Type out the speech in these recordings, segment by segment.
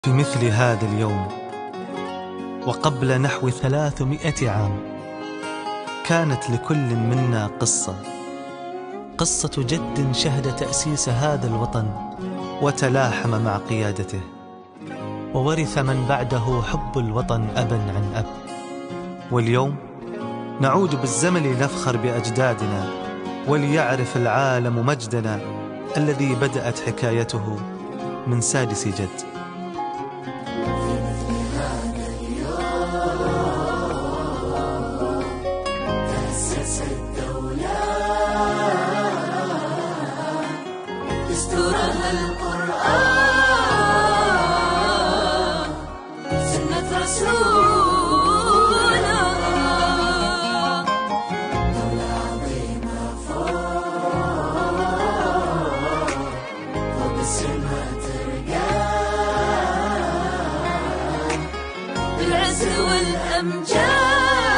في مثل هذا اليوم وقبل نحو 300 عام كانت لكل منا قصة جد شهد تأسيس هذا الوطن وتلاحم مع قيادته، وورث من بعده حب الوطن أبا عن أب. واليوم نعود بالزمن لنفخر بأجدادنا، وليعرف العالم مجدنا الذي بدأت حكايته من سادس جد. دستورها القرآن، سنة رسولنا، دولة عظيمة فوق السما ترقى، بالعز والأمجاد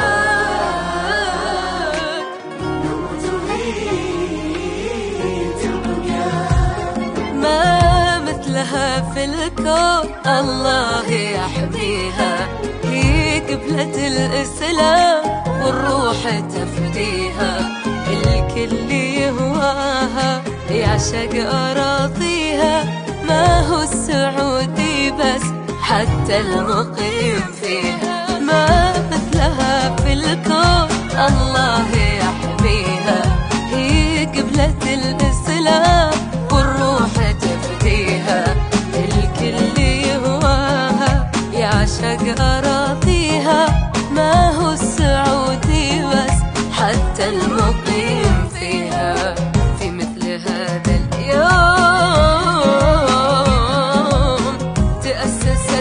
في الكون. الله يحميها، هي قبلة الإسلام والروح تفديها، الكل يهواها يعشق أراضيها، ما هو السعودي بس حتى المقيم فيها، ما مثلها في الكون. الله يحميها، هي قبلة الإسلام والروح تفديها، الكل يهواها يعشق أراضيها، ما هو السعودي بس حتى المقيم فيها. في مثل هذا اليوم تأسس